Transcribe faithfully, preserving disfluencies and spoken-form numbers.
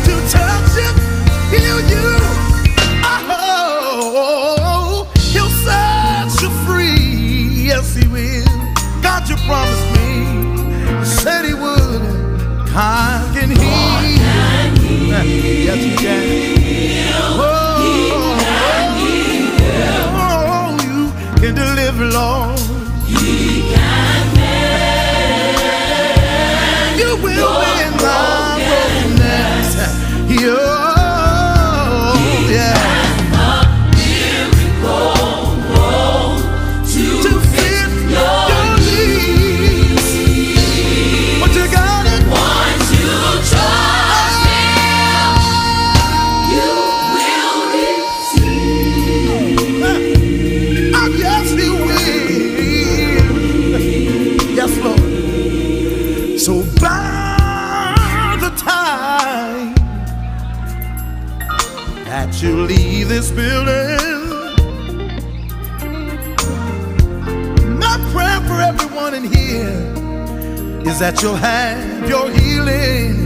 to touch you, heal you. Oh, he'll set you free. Yes, he will. God, you promised me. You said he would. God can heal. Yes, he can. Oh, oh, you can deliver, Lord. He can make you will win my brokenness. Oh, yeah. So by the time that you leave this building, my prayer for everyone in here is that you'll have your healing.